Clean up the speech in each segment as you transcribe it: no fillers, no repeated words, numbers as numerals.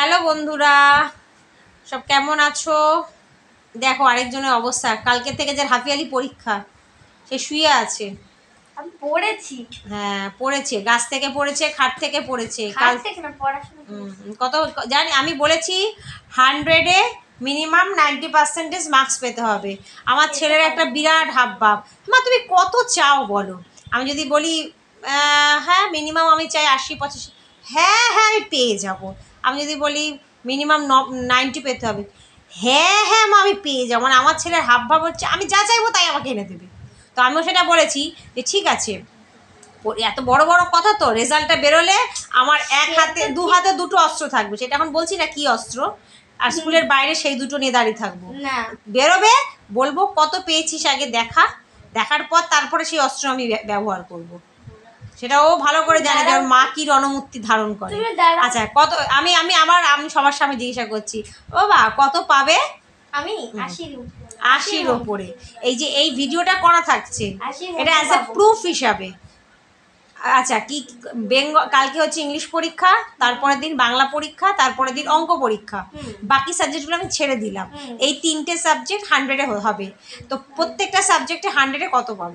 Hello বন্ধুরা, সব কেমন আছো? দেখো আরেকজনের অবস্থা, কালকে থেকে যে হাফিয়ালি পরীক্ষা, সে শুয়ে আছে। আমি পড়েছি। হ্যাঁ পড়েছে, গাছ থেকে পড়েছে, খাট থেকে পড়েছে। খাট থেকে না, পড়াশোনা কত জানি, আমি বলেছি 100-এ মিনিমাম 90% মার্কস পেতে হবে। আমার ছেলের একটা বিরাট হাবভাব, মা তুমি কত চাও বলো। আমি যদি বলি হ্যাঁ মিনিমাম আমি চাই 80-85, হ্যাঁ হ্যাঁ আমি পেয়ে যাব। আমি যদি বলি মিনিমাম 90 পেতে হবে, হ্যাঁ হ্যাঁ মা আমি পেয়ে যাবো। মানে আমার ছেলের হাবভাব হচ্ছে আমি যা চাইবো তাই আমাকে এনে দেবে। তো আমিও সেটা বলেছি যে ঠিক আছে, এত বড় বড় কথা তো, রেজাল্টটা বেরোলে আমার দু হাতে দুটো অস্ত্র থাকবে। সেটা এখন বলছি না কি অস্ত্র, আর স্কুলের বাইরে সেই দুটো নিয়ে দাঁড়িয়ে থাকবো। বেরোবে, বলবো কত পেয়েছিস আগে দেখার পর তারপরে সেই অস্ত্র আমি ব্যবহার করব। সেটা ও ভালো করে জানে যে ওর মা কি রণমূর্তি ধারণ করে। আচ্ছা কত, আমি সবার সামনে জিজ্ঞাসা করছি, ও বা কত পাবে? আমি 80-র ওপরে। এই যে এই ভিডিওটা করা থাকছে, এটা অ্যাজ এ প্রুফ হিসাবে। আচ্ছা কি কালকে হচ্ছে ইংলিশ পরীক্ষা, তারপরের দিন বাংলা পরীক্ষা, তারপরের দিন অঙ্ক পরীক্ষা। বাকি সাবজেক্টগুলো আমি ছেড়ে দিলাম। এই 3টে সাবজেক্ট 100-এ হবে। তো প্রত্যেকটা সাবজেক্টে 100-এ কত পাবে?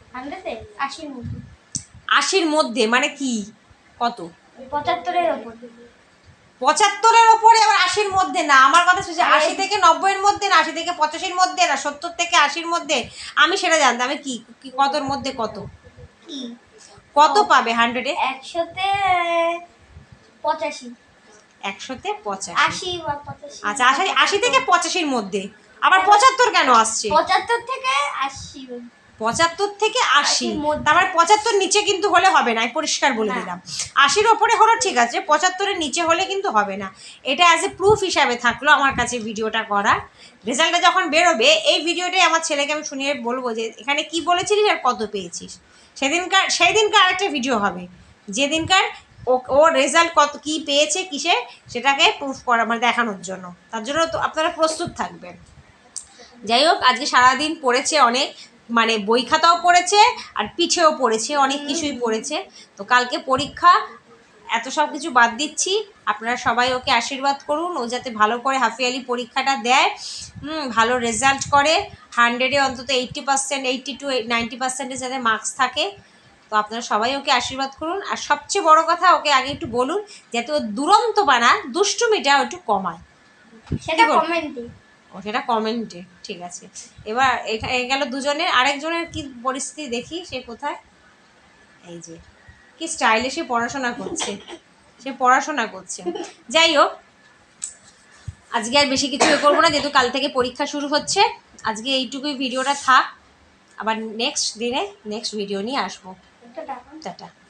80-র মধ্যে মানে কি কত? 75-এর ওপর। 75-এর ওপরে আবার 80-র মধ্যে না, আমার কথা শুনছি 80 থেকে 90-এর মধ্যে না, 80 থেকে 85-র মধ্যে না, 70 থেকে 80-র মধ্যে। আমি সেটা জানতাম, আমি কি কতর মধ্যে কত কি কত পাবে 100-এ? 100-তে 85। 100-তে 85। 80 বা 85। আচ্ছা 80 থেকে 85-র মধ্যে, আবার 75 কেন আসছে? 75 থেকে 80। 75 থেকে 80, তারপরে 75 নিচে কিন্তু হলে হবে না, আমি পরিষ্কার বলে দিলাম। 80-র ওপরে হলো ঠিক আছে, 75-এর নিচে হলে কিন্তু হবে না। এটা অ্যাজ এ প্রুফ হিসাবে থাকলো আমার কাছে ভিডিওটা করা। রেজাল্টটা যখন বেরোবে এই ভিডিওটাই আমার ছেলেকে আমি শুনিয়ে বলবো যে এখানে কি বলেছিলিস আর কত পেয়েছিস। সেই দিনকার আরেকটা ভিডিও হবে, যেদিনকার ও রেজাল্ট কত কী পেয়েছে কিসে, সেটাকে প্রুফ করা মানে দেখানোর জন্য। তার জন্য তো আপনারা প্রস্তুত থাকবেন। যাই হোক, আজকে সারাদিন পড়েছে অনেক, মানে বই খাতাও পড়েছে আর পিঠেও পড়েছে, অনেক কিছুই পড়েছে। তো কালকে পরীক্ষা, এত সব কিছু বাদ দিচ্ছি, আপনারা সবাই ওকে আশীর্বাদ করুন, ও যাতে ভালো করে হাফিয়ালি পরীক্ষাটা দেয়, ভালো রেজাল্ট করে, 100-এ অন্তত 80%, 80 to 90% যাতে মার্কস থাকে। তো আপনারা সবাই ওকে আশীর্বাদ করুন। আর সবচেয়ে বড় কথা, ওকে আগে একটু বলুন যাতে ও দুরন্ত বানা দুষ্টুমিটা একটু কমায়। সেটা কমেন্টে, সেটা কমেন্টে, ঠিক আছে। এবার এ গেল দুজনের, আরেকজনের কি পরিস্থিতি দেখি, সে কোথায়? এই যে কি স্টাইলে সে পড়াশোনা করছে। যাই হোক, আজকে আর বেশি কিছু করবো না, যেহেতু কাল থেকে পরীক্ষা শুরু হচ্ছে। আজকে এইটুকুই ভিডিওটা থাক, আবার নেক্সট দিনে নেক্সট ভিডিও নিয়ে আসবো। টাটা।